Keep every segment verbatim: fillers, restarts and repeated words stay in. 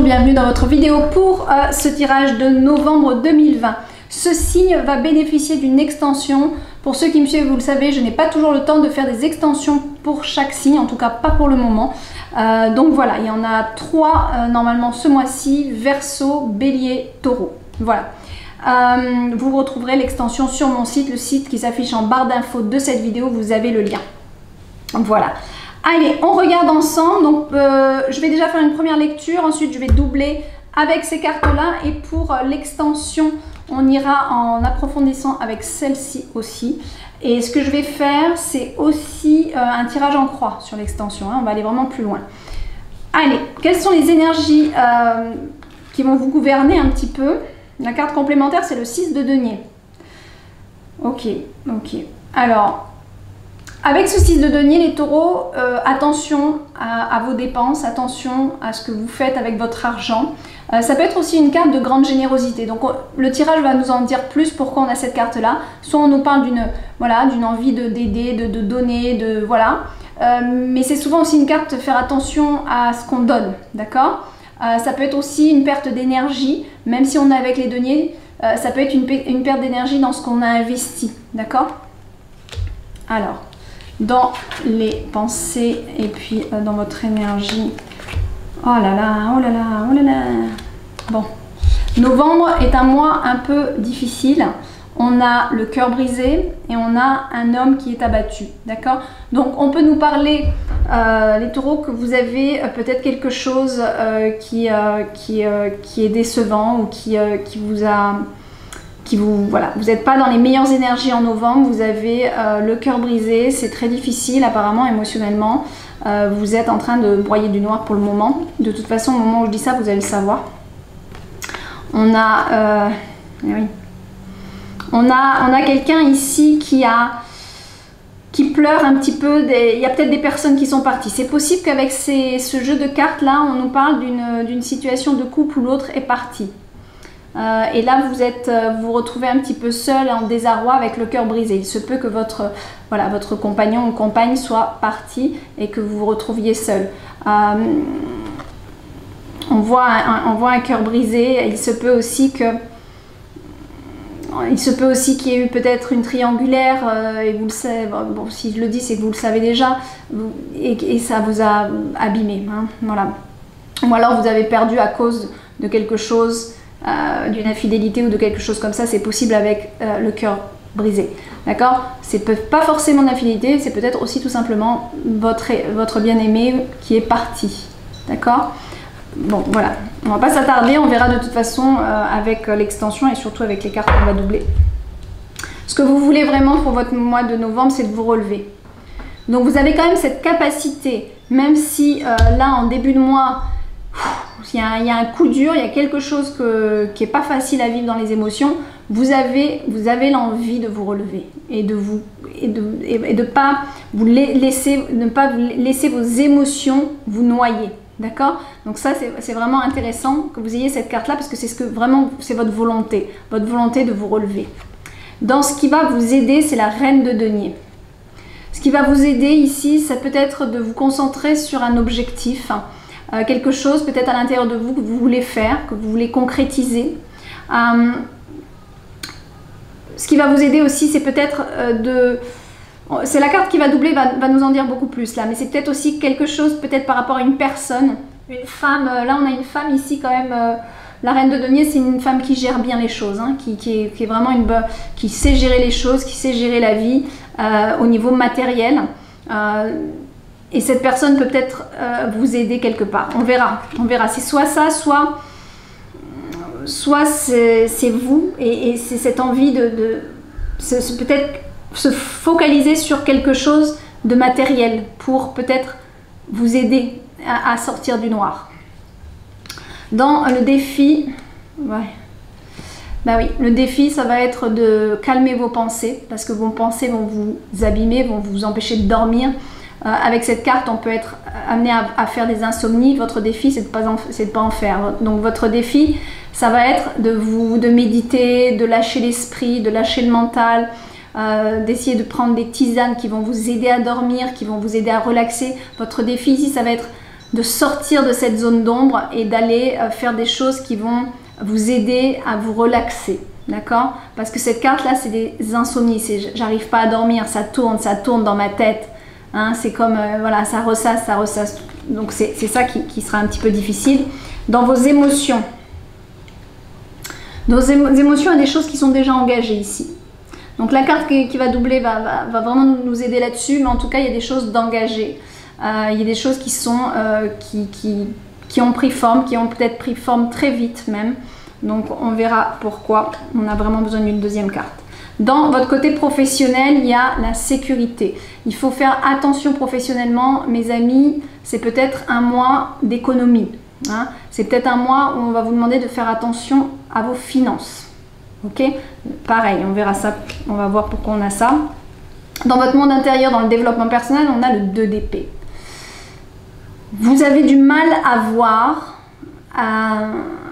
bienvenue dans votre vidéo pour euh, ce tirage de novembre deux mille vingt. Ce signe va bénéficier d'une extension. Pour ceux qui me suivent, vous le savez, je n'ai pas toujours le temps de faire des extensions pour chaque signe, en tout cas pas pour le moment. Euh, donc voilà, il y en a trois euh, normalement ce mois-ci, Verseau, Bélier, Taureau. Voilà. Euh, vous retrouverez l'extension sur mon site, le site qui s'affiche en barre d'infos de cette vidéo, vous avez le lien. Voilà. Allez, on regarde ensemble. Donc, euh, je vais déjà faire une première lecture. Ensuite, je vais doubler avec ces cartes-là. Et pour euh, l'extension, on ira en approfondissant avec celle-ci aussi. Et ce que je vais faire, c'est aussi euh, un tirage en croix sur l'extension. Hein. On va aller vraiment plus loin. Allez, quelles sont les énergies euh, qui vont vous gouverner un petit peu? La carte complémentaire, c'est le six de denier. Ok, ok. Alors... avec ce six de denier, les taureaux, euh, attention à, à vos dépenses, attention à ce que vous faites avec votre argent. Euh, ça peut être aussi une carte de grande générosité. Donc on, le tirage va nous en dire plus pourquoi on a cette carte-là. Soit on nous parle d'une voilà, d'une envie de d'aider, de, de donner, de voilà. Euh, mais c'est souvent aussi une carte de faire attention à ce qu'on donne, d'accord? euh, Ça peut être aussi une perte d'énergie, même si on est avec les deniers, euh, ça peut être une, une perte d'énergie dans ce qu'on a investi, d'accord? Alors... dans les pensées et puis euh, dans votre énergie. Oh là là, oh là là, oh là là. Bon, novembre est un mois un peu difficile. On a le cœur brisé et on a un homme qui est abattu, d'accord? Donc on peut nous parler, euh, les taureaux, que vous avez euh, peut-être quelque chose euh, qui, euh, qui, euh, qui est décevant ou qui, euh, qui vous a... Qui vous voilà, vous n'êtes pas dans les meilleures énergies en novembre, vous avez euh, le cœur brisé, c'est très difficile apparemment émotionnellement, euh, vous êtes en train de broyer du noir pour le moment. De toute façon, au moment où je dis ça, vous allez le savoir. On a, euh, oui, on a, on a quelqu'un ici qui a, qui pleure un petit peu. Des, il y a peut-être des personnes qui sont parties. C'est possible qu'avec ce jeu de cartes là, on nous parle d'une d'une situation de couple où l'autre est parti. Euh, et là vous êtes, euh, vous vous retrouvez un petit peu seul, en désarroi, avec le cœur brisé. Il se peut que votre, voilà, votre compagnon ou compagne soit parti et que vous vous retrouviez seul. Euh, on voit un, on voit un cœur brisé. Il se peut aussi que il se peut aussi qu'il y ait eu peut-être une triangulaire, euh, et vous le savez, bon, si je le dis c'est que vous le savez déjà, vous, et, et ça vous a abîmé, hein, voilà. Ou alors vous avez perdu à cause de quelque chose, Euh, d'une infidélité ou de quelque chose comme ça. C'est possible avec euh, le cœur brisé, d'accord? C'est pas forcément d'infidélité, c'est peut-être aussi tout simplement votre, votre bien-aimé qui est parti, d'accord? Bon, voilà, on va pas s'attarder, on verra de toute façon euh, avec l'extension et surtout avec les cartes qu'on va doubler. Ce que vous voulez vraiment pour votre mois de novembre, c'est de vous relever. Donc vous avez quand même cette capacité, même si euh, là en début de mois, Il y, a, il y a un coup dur, il y a quelque chose que, qui n'est pas facile à vivre dans les émotions, vous avez, vous avez l'envie de vous relever et de vous et de, et de pas vous laisser, ne pas vous laisser vos émotions vous noyer, d'accord? Donc ça c'est vraiment intéressant que vous ayez cette carte là, parce que c'est ce que vraiment c'est votre volonté, votre volonté de vous relever. Dans ce qui va vous aider, c'est la reine de denier. Ce qui va vous aider ici, ça peut être de vous concentrer sur un objectif, hein. Euh, quelque chose peut-être à l'intérieur de vous que vous voulez faire, que vous voulez concrétiser. Euh, ce qui va vous aider aussi, c'est peut-être euh, de... C'est la carte qui va doubler, va, va nous en dire beaucoup plus là, mais c'est peut-être aussi quelque chose peut-être par rapport à une personne, une femme. Euh, là on a une femme ici quand même, euh, la reine de denier, c'est une femme qui gère bien les choses, hein, qui, qui, est, qui est vraiment une... qui sait gérer les choses, qui sait gérer la vie euh, au niveau matériel. Euh, Et cette personne peut peut-être euh, vous aider quelque part. On verra. On verra. C'est soit ça, soit, soit c'est vous. Et, et c'est cette envie de, de peut-être se focaliser sur quelque chose de matériel pour peut-être vous aider à, à sortir du noir. Dans le défi, ouais. Bah oui, le défi, ça va être de calmer vos pensées, parce que vos pensées vont vous abîmer, vont vous empêcher de dormir. Euh, avec cette carte, on peut être amené à, à faire des insomnies. Votre défi, c'est de pas en, c'est de pas en faire. Donc votre défi, ça va être de vous de méditer, de lâcher l'esprit, de lâcher le mental, euh, d'essayer de prendre des tisanes qui vont vous aider à dormir, qui vont vous aider à relaxer. Votre défi ici, ça va être de sortir de cette zone d'ombre et d'aller euh, faire des choses qui vont vous aider à vous relaxer. D'accord? Parce que cette carte-là, c'est des insomnies. C'est j'arrive pas à dormir, ça tourne, ça tourne dans ma tête. Hein, c'est comme, euh, voilà, ça ressasse, ça ressasse. Donc c'est ça qui, qui sera un petit peu difficile. Dans vos émotions. Dans vos émotions, il y a des choses qui sont déjà engagées ici. Donc la carte qui, qui va doubler va, va, va vraiment nous aider là-dessus. Mais en tout cas, il y a des choses d'engagées. Euh, il y a des choses qui, sont, euh, qui, qui, qui ont pris forme, qui ont peut-être pris forme très vite même. Donc on verra pourquoi on a vraiment besoin d'une deuxième carte. Dans votre côté professionnel, il y a la sécurité. Il faut faire attention professionnellement, mes amis, c'est peut-être un mois d'économie. Hein. C'est peut-être un mois où on va vous demander de faire attention à vos finances. Ok? Pareil, on verra ça, on va voir pourquoi on a ça. Dans votre monde intérieur, dans le développement personnel, on a le deux d'épée. Vous avez du mal à voir... À...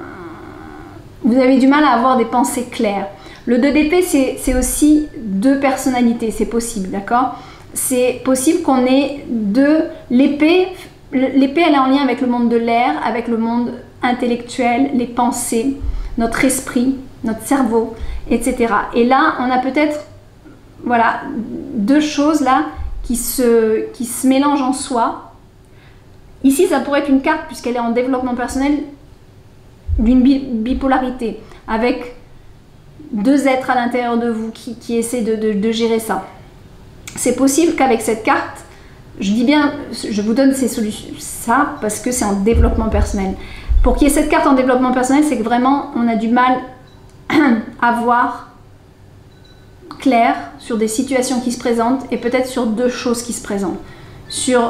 Vous avez du mal à avoir des pensées claires. Le deux d'épée, c'est aussi deux personnalités, c'est possible, d'accord? C'est possible qu'on ait deux... L'épée, l'épée, elle est en lien avec le monde de l'air, avec le monde intellectuel, les pensées, notre esprit, notre cerveau, et cetera. Et là, on a peut-être, voilà, deux choses là qui se, qui se mélangent en soi. Ici, ça pourrait être une carte, puisqu'elle est en développement personnel, d'une bipolarité, avec deux êtres à l'intérieur de vous qui, qui essaient de, de, de gérer ça. C'est possible qu'avec cette carte, je dis bien, je vous donne ces solutions, ça, parce que c'est en développement personnel. Pour qu'il y ait cette carte en développement personnel, c'est que vraiment, on a du mal à voir clair sur des situations qui se présentent et peut-être sur deux choses qui se présentent. Sur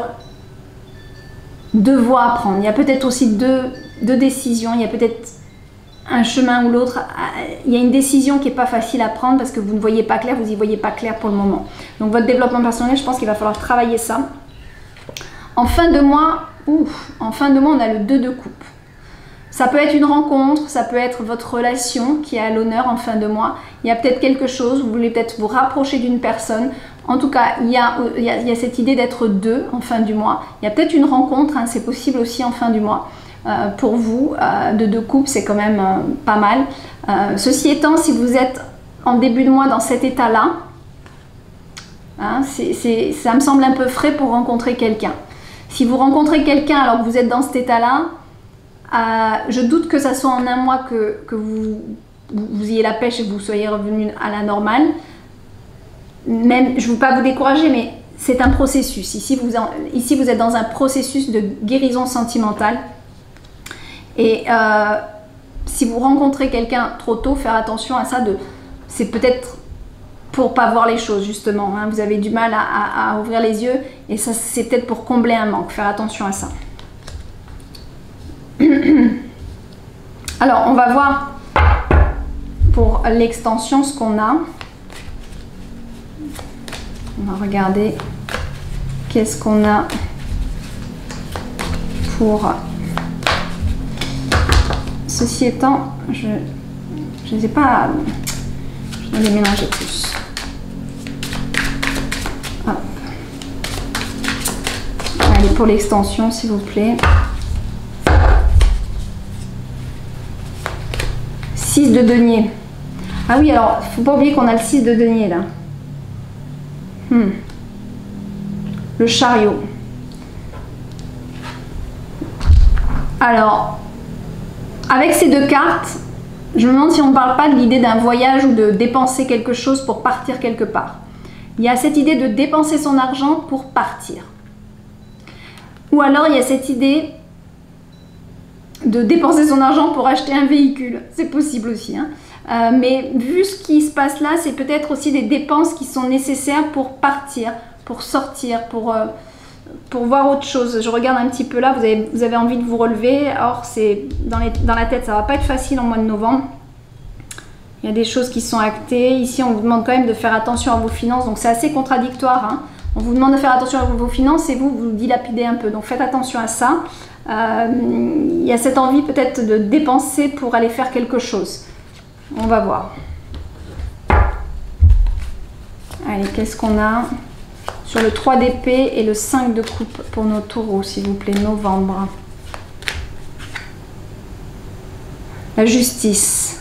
deux voies à prendre. Il y a peut-être aussi deux, deux décisions, il y a peut-être un chemin ou l'autre. Il y a une décision qui n'est pas facile à prendre parce que vous ne voyez pas clair, vous n'y voyez pas clair pour le moment. Donc votre développement personnel, je pense qu'il va falloir travailler ça. En fin de mois, ouf, en fin de mois, on a le deux de coupe. Ça peut être une rencontre, ça peut être votre relation qui est à l'honneur en fin de mois. Il y a peut-être quelque chose, vous voulez peut-être vous rapprocher d'une personne. En tout cas, il y a, il y a, il y a cette idée d'être deux en fin du mois. Il y a peut-être une rencontre, hein, c'est possible aussi en fin du mois. Euh, pour vous, euh, de deux couples, c'est quand même euh, pas mal. Euh, ceci étant, si vous êtes en début de mois dans cet état-là, hein, c'est, c'est, ça me semble un peu frais pour rencontrer quelqu'un. Si vous rencontrez quelqu'un alors que vous êtes dans cet état-là, euh, je doute que ça soit en un mois que, que vous, vous ayez la pêche et que vous soyez revenu à la normale. Même, je ne veux pas vous décourager, mais c'est un processus. Ici vous, en, ici, vous êtes dans un processus de guérison sentimentale. Et euh, si vous rencontrez quelqu'un trop tôt, faire attention à ça. C'est peut-être pour pas voir les choses, justement. Hein. Vous avez du mal à, à, à ouvrir les yeux. Et ça, c'est peut-être pour combler un manque. Faire attention à ça. Alors, on va voir pour l'extension ce qu'on a. On va regarder qu'est-ce qu'on a pour... Ceci étant, je ne sais pas, je vais les mélanger plus. Hop. Allez, pour l'extension, s'il vous plaît. six de denier. Ah oui, alors, il ne faut pas oublier qu'on a le six de denier là. Hmm. Le chariot. Alors, avec ces deux cartes, je me demande si on ne parle pas de l'idée d'un voyage ou de dépenser quelque chose pour partir quelque part. Il y a cette idée de dépenser son argent pour partir. Ou alors il y a cette idée de dépenser son argent pour acheter un véhicule. C'est possible aussi. Hein. Euh, mais vu ce qui se passe là, c'est peut-être aussi des dépenses qui sont nécessaires pour partir, pour sortir, pour... Euh, pour voir autre chose. Je regarde un petit peu là, vous avez, vous avez envie de vous relever. Or, c'est dans, les, dans la tête, ça va pas être facile en mois de novembre. Il y a des choses qui sont actées. Ici, on vous demande quand même de faire attention à vos finances. Donc, c'est assez contradictoire. Hein. On vous demande de faire attention à vos finances et vous, vous dilapidez un peu. Donc, faites attention à ça. Euh, il y a cette envie peut-être de dépenser pour aller faire quelque chose. On va voir. Allez, qu'est-ce qu'on a sur le trois d'épée et le cinq de coupe pour nos taureaux, s'il vous plaît, novembre. La justice.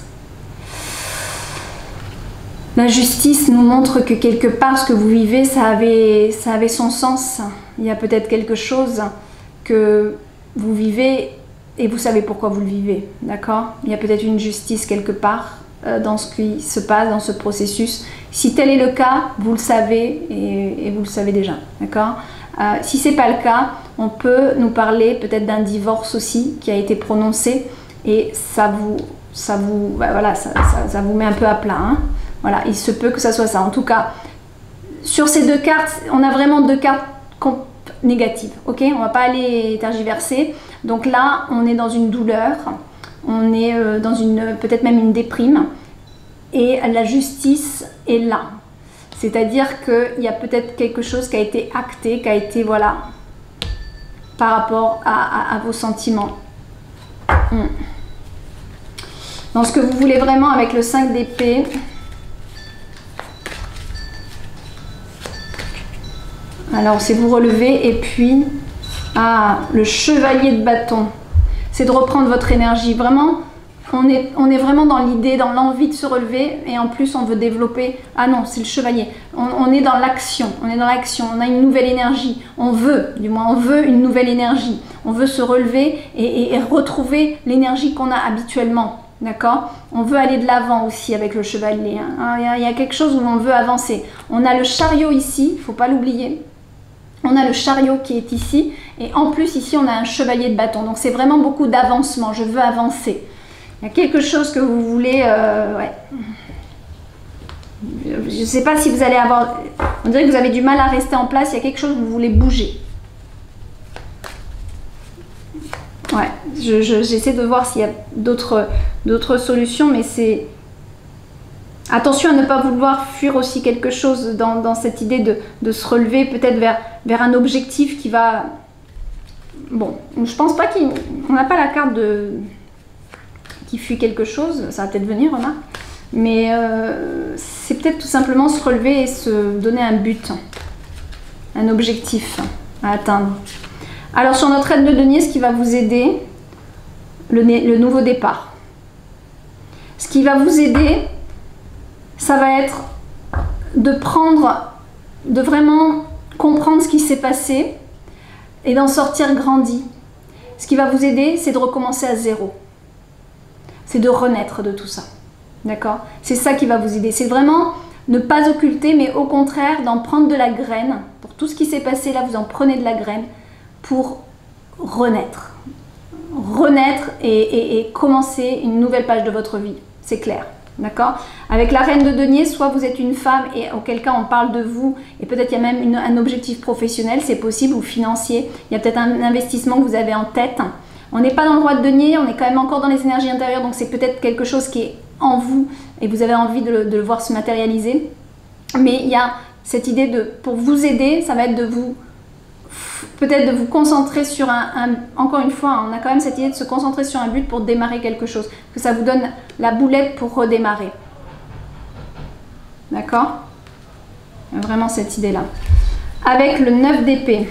La justice nous montre que quelque part, ce que vous vivez, ça avait, ça avait son sens. Il y a peut-être quelque chose que vous vivez et vous savez pourquoi vous le vivez, d'accord? Il y a peut-être une justice quelque part euh, dans ce qui se passe, dans ce processus. Si tel est le cas, vous le savez et, et vous le savez déjà, d'accord? euh, Si ce n'est pas le cas, on peut nous parler peut-être d'un divorce aussi qui a été prononcé et ça vous, ça vous, bah voilà, ça, ça, ça vous met un peu à plat, hein? Voilà, il se peut que ça soit ça. En tout cas, sur ces deux cartes, on a vraiment deux cartes négatives, ok? On ne va pas aller tergiverser. Donc là, on est dans une douleur, on est euh, dans une, peut-être même une déprime, et la justice est là. C'est-à-dire qu'il y a peut-être quelque chose qui a été acté, qui a été, voilà, par rapport à, à, à vos sentiments. Hmm. Dans ce que vous voulez vraiment avec le cinq d'épée, alors c'est vous relever et puis ah, le chevalier de bâton, c'est de reprendre votre énergie. Vraiment, on est, on est vraiment dans l'idée, dans l'envie de se relever et en plus on veut développer. Ah non, c'est le chevalier. On, on est dans l'action, on est dans l'action, on a une nouvelle énergie. On veut, du moins on veut une nouvelle énergie. On veut se relever et, et, et retrouver l'énergie qu'on a habituellement. D'accord? On veut aller de l'avant aussi avec le chevalier. Hein. Il y a, il y a quelque chose où on veut avancer. On a le chariot ici, il ne faut pas l'oublier. On a le chariot qui est ici et en plus ici on a un chevalier de bâton. Donc c'est vraiment beaucoup d'avancement. Je veux avancer. Il y a quelque chose que vous voulez... Euh, ouais. Je ne sais pas si vous allez avoir... On dirait que vous avez du mal à rester en place. Il y a quelque chose que vous voulez bouger. Ouais, je, je, j'essaie de voir s'il y a d'autres d'autres solutions, mais c'est... Attention à ne pas vouloir fuir aussi quelque chose dans, dans cette idée de, de se relever peut-être vers, vers un objectif qui va... Bon, je pense pas qu'on n'a pas la carte de... qui fuit quelque chose, ça va peut-être venir, remarque. Mais euh, c'est peut-être tout simplement se relever et se donner un but, un objectif à atteindre. Alors sur notre aide de denier, ce qui va vous aider, le, le nouveau départ. Ce qui va vous aider... ça va être de prendre, de vraiment comprendre ce qui s'est passé et d'en sortir grandi. Ce qui va vous aider, c'est de recommencer à zéro. C'est de renaître de tout ça. D'accord? C'est ça qui va vous aider. C'est vraiment ne pas occulter, mais au contraire, d'en prendre de la graine. Pour tout ce qui s'est passé là, vous en prenez de la graine pour renaître. Renaître et, et, et commencer une nouvelle page de votre vie. C'est clair. D'accord? Avec la reine de denier, soit vous êtes une femme et auquel cas on parle de vous et peut-être il y a même une, un objectif professionnel, c'est possible, ou financier. Il y a peut-être un investissement que vous avez en tête. On n'est pas dans le roi de denier, on est quand même encore dans les énergies intérieures, donc c'est peut-être quelque chose qui est en vous et vous avez envie de le, de le voir se matérialiser. Mais il y a cette idée de, pour vous aider, ça va être de vous, peut-être de vous concentrer sur un, un, encore une fois, on a quand même cette idée de se concentrer sur un but pour démarrer quelque chose, que ça vous donne la boulette pour redémarrer. D'accord? Vraiment cette idée-là. Avec le neuf d'épée.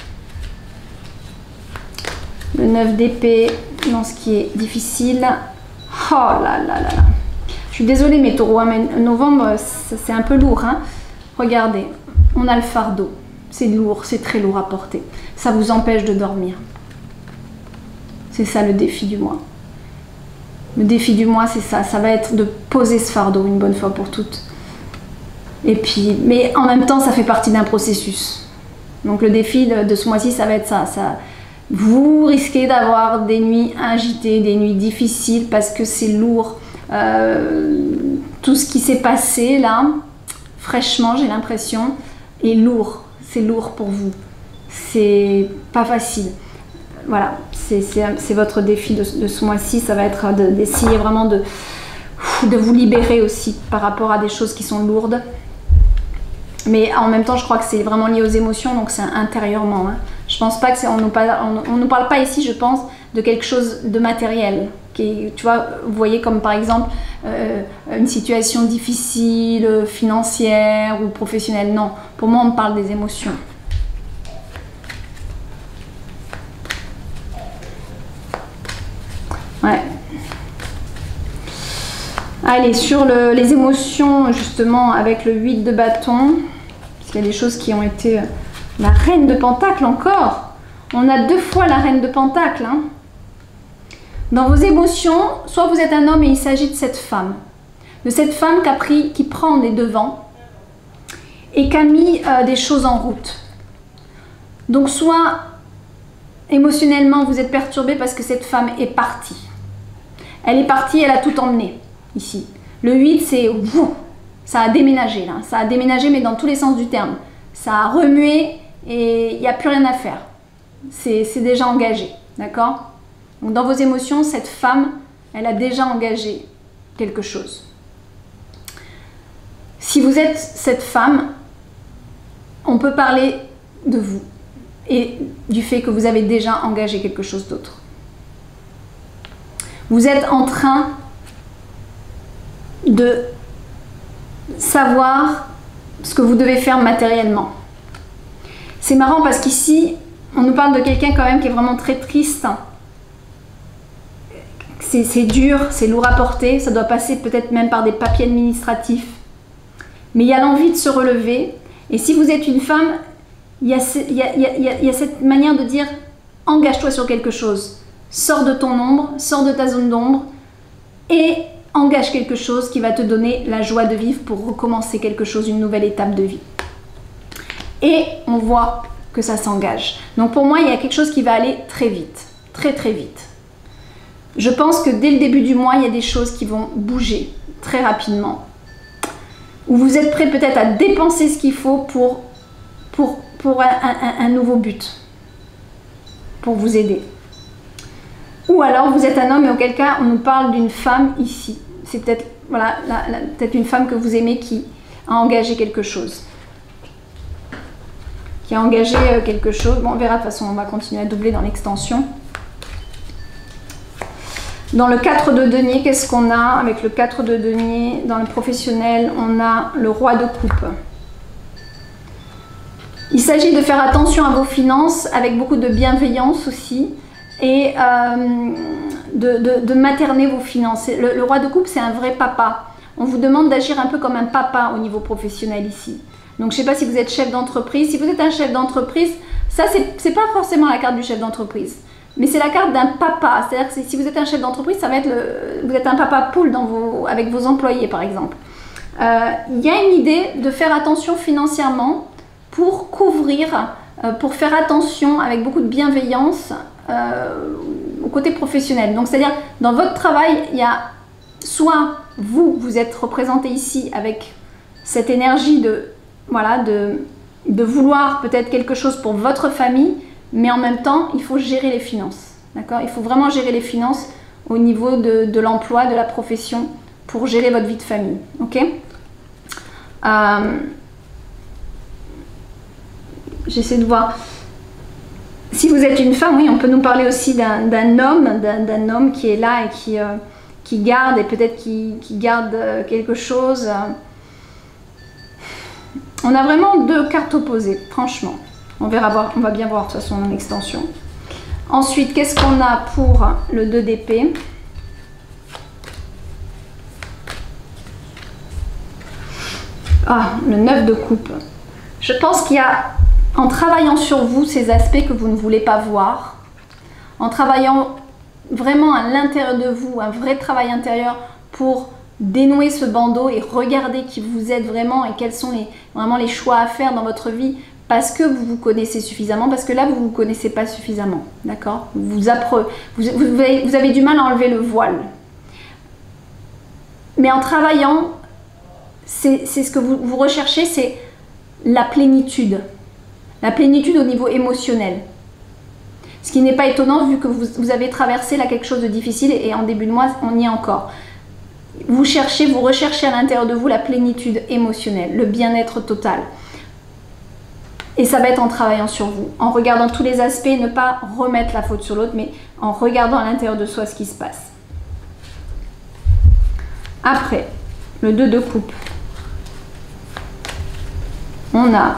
Le neuf d'épée, dans ce qui est difficile. Oh là là là là. Je suis désolée mes taureaux, hein, mais novembre, c'est un peu lourd. Hein. Regardez, on a le fardeau. C'est lourd, c'est très lourd à porter. Ça vous empêche de dormir. C'est ça le défi du mois. Le défi du mois, c'est ça. Ça va être de poser ce fardeau une bonne fois pour toutes. Et puis, mais en même temps, ça fait partie d'un processus. Donc le défi de, de ce mois-ci, ça va être ça. ça vous risquez d'avoir des nuits agitées, des nuits difficiles parce que c'est lourd. Euh, tout ce qui s'est passé là, fraîchement, j'ai l'impression, est lourd. C'est lourd pour vous. C'est pas facile. Voilà, c'est votre défi de, de ce mois-ci. Ça va être d'essayer de, vraiment de, de vous libérer aussi par rapport à des choses qui sont lourdes. Mais en même temps, je crois que c'est vraiment lié aux émotions, donc c'est intérieurement. Hein. Je pense pas que c'est... On nous parle, on, on nous parle pas ici, je pense, de quelque chose de matériel. qui est, tu vois, vous voyez comme par exemple euh, une situation difficile, financière ou professionnelle. Non, pour moi on me parle des émotions. Ouais. Allez, sur le, les émotions, justement, avec le huit de bâton, parce qu'il y a des choses qui ont été... La reine de Pentacle, encore. On a deux fois la reine de Pentacle. Hein. Dans vos émotions, soit vous êtes un homme et il s'agit de cette femme. De cette femme qui, a pris, qui prend les devants et qui a mis euh, des choses en route. Donc, soit émotionnellement, vous êtes perturbé parce que cette femme est partie. Elle est partie, elle a tout emmené. Ici. Le huit, c'est ça a déménagé là. Ça a déménagé, mais dans tous les sens du terme. Ça a remué et il n'y a plus rien à faire. C'est déjà engagé. D'accord? Donc dans vos émotions, cette femme, elle a déjà engagé quelque chose. Si vous êtes cette femme, on peut parler de vous et du fait que vous avez déjà engagé quelque chose d'autre. Vous êtes en train de savoir ce que vous devez faire matériellement. C'est marrant parce qu'ici, on nous parle de quelqu'un quand même qui est vraiment très triste. C'est dur, c'est lourd à porter, ça doit passer peut-être même par des papiers administratifs. Mais il y a l'envie de se relever. Et si vous êtes une femme, il y a, il y a, il y a, il y a cette manière de dire « engage-toi sur quelque chose ». Sors de ton ombre, sors de ta zone d'ombre et engage quelque chose qui va te donner la joie de vivre pour recommencer quelque chose, une nouvelle étape de vie. Et on voit que ça s'engage. Donc pour moi, il y a quelque chose qui va aller très vite, très très vite. Je pense que dès le début du mois, il y a des choses qui vont bouger très rapidement. Où vous êtes prêt peut-être à dépenser ce qu'il faut pour, pour, pour un, un, un nouveau but, pour vous aider. Ou alors vous êtes un homme et auquel cas on nous parle d'une femme ici. C'est peut-être voilà, peut-être une femme que vous aimez qui a engagé quelque chose. Qui a engagé quelque chose. Bon, on verra, de toute façon, on va continuer à doubler dans l'extension. Dans le quatre de denier, qu'est-ce qu'on a? Avec le quatre de denier, dans le professionnel, on a le roi de coupe. Il s'agit de faire attention à vos finances avec beaucoup de bienveillance aussi. Et euh, de, de, de materner vos finances. Le, le roi de coupe, c'est un vrai papa. On vous demande d'agir un peu comme un papa au niveau professionnel ici. Donc, je ne sais pas si vous êtes chef d'entreprise. Si vous êtes un chef d'entreprise, ça, c'est pas forcément la carte du chef d'entreprise. Mais c'est la carte d'un papa. C'est-à-dire que si vous êtes un chef d'entreprise, ça va être le, vous êtes un papa poule dans vos, avec vos employés, par exemple. Euh, il y a une idée de faire attention financièrement pour couvrir, euh, pour faire attention avec beaucoup de bienveillance Euh, au côté professionnel. Donc c'est-à-dire dans votre travail, il y a soit vous, vous êtes représenté ici avec cette énergie de, voilà, de, de vouloir peut-être quelque chose pour votre famille, mais en même temps, il faut gérer les finances. D'accord? Il faut vraiment gérer les finances au niveau de, de l'emploi, de la profession, pour gérer votre vie de famille. Ok? Euh, J'essaie de voir. Si vous êtes une femme, oui, on peut nous parler aussi d'un homme, d'un homme qui est là et qui, euh, qui garde, et peut-être qui, qui garde quelque chose. On a vraiment deux cartes opposées, franchement. On verra voir, on va bien voir de toute façon en extension. Ensuite, qu'est-ce qu'on a pour le deux d'épée? Ah, le neuf de coupe. Je pense qu'il y a, en travaillant sur vous, ces aspects que vous ne voulez pas voir, en travaillant vraiment à l'intérieur de vous, un vrai travail intérieur pour dénouer ce bandeau et regarder qui vous êtes vraiment et quels sont les, vraiment les choix à faire dans votre vie, parce que vous vous connaissez suffisamment, parce que là vous ne vous connaissez pas suffisamment, d'accord? Vous, vous, vous, vous, avez, vous avez du mal à enlever le voile. Mais en travaillant, c'est ce que vous, vous recherchez, c'est la plénitude. La plénitude au niveau émotionnel. Ce qui n'est pas étonnant vu que vous, vous avez traversé là quelque chose de difficile et, et en début de mois, on y est encore. Vous cherchez, vous recherchez à l'intérieur de vous la plénitude émotionnelle, le bien-être total. Et ça va être en travaillant sur vous, en regardant tous les aspects, ne pas remettre la faute sur l'autre, mais en regardant à l'intérieur de soi ce qui se passe. Après, le deux de coupe. On a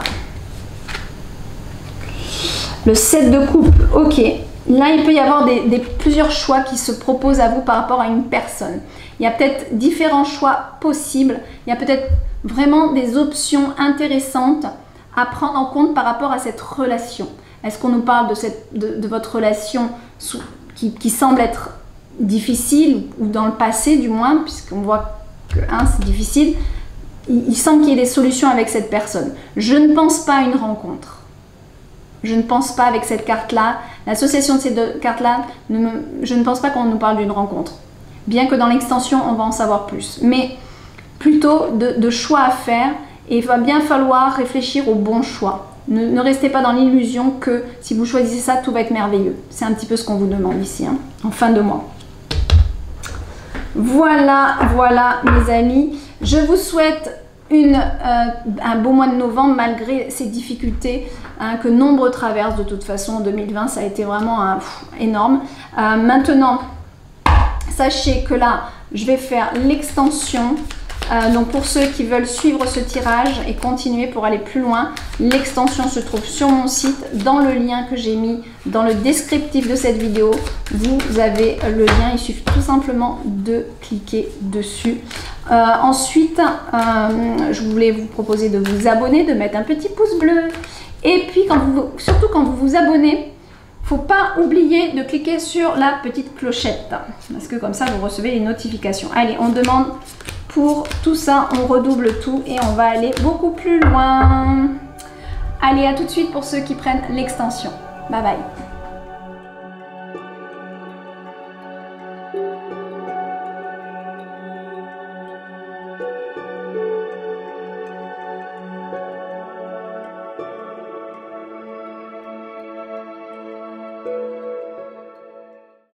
le sept de coupe. Ok. Là, il peut y avoir des, des, plusieurs choix qui se proposent à vous par rapport à une personne. Il y a peut-être différents choix possibles. Il y a peut-être vraiment des options intéressantes à prendre en compte par rapport à cette relation. Est-ce qu'on nous parle de, cette, de, de votre relation sous, qui, qui semble être difficile, ou dans le passé du moins, puisqu'on voit que hein, c'est difficile. Il, il semble qu'il y ait des solutions avec cette personne. Je ne pense pas à une rencontre. Je ne pense pas avec cette carte-là, l'association de ces deux cartes-là, je ne pense pas qu'on nous parle d'une rencontre. Bien que dans l'extension, on va en savoir plus. Mais plutôt de, de choix à faire, et il va bien falloir réfléchir au bon choix. Ne, ne restez pas dans l'illusion que si vous choisissez ça, tout va être merveilleux. C'est un petit peu ce qu'on vous demande ici, hein, en fin de mois. Voilà, voilà mes amis. Je vous souhaite Une, euh, un beau mois de novembre malgré ces difficultés hein, que nombre traversent de toute façon. En deux mille vingt, ça a été vraiment un, pff, énorme. Euh, maintenant, sachez que là, je vais faire l'extension. Euh, donc pour ceux qui veulent suivre ce tirage et continuer pour aller plus loin, l'extension se trouve sur mon site dans le lien que j'ai mis dans le descriptif de cette vidéo. Vous avez le lien, il suffit tout simplement de cliquer dessus. Euh, ensuite, euh, je voulais vous proposer de vous abonner, de mettre un petit pouce bleu. Et puis, quand vous, surtout quand vous vous abonnez, il ne faut pas oublier de cliquer sur la petite clochette. Parce que comme ça, vous recevez les notifications. Allez, on demande pour tout ça, on redouble tout et on va aller beaucoup plus loin. Allez, à tout de suite pour ceux qui prennent l'extension. Bye bye.